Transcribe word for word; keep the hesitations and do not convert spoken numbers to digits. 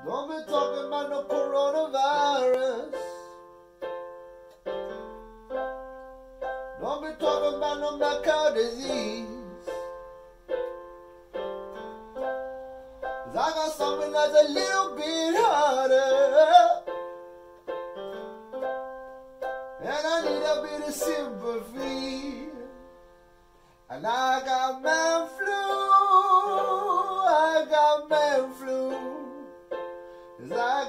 Don't be talking about no coronavirus. Don't be talking about no mad cow disease. Cause I got something that's a little bit harder, and I need a bit of sympathy. And I got man flu, I got man flu. Cause I